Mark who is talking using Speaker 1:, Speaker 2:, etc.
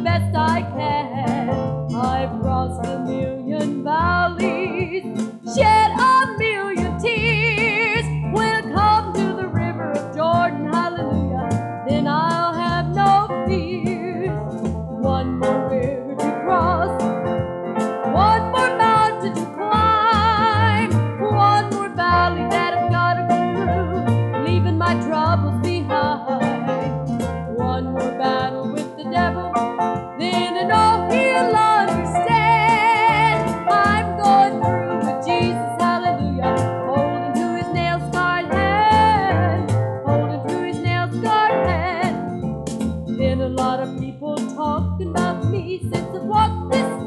Speaker 1: best I can. I've crossed a million valleys, shed a million tears. When I come to the river of Jordan, hallelujah, then I'll have no fears. One more river to cross, one more mountain to climb, one more valley that I've got to go through, leaving my troubles behind. One more battle with the devil, then I know he'll understand. I'm going through with Jesus, hallelujah, holding to his nail-scarred hand, holding to his nail-scarred hand. Been a lot of people talking about me since I've walked this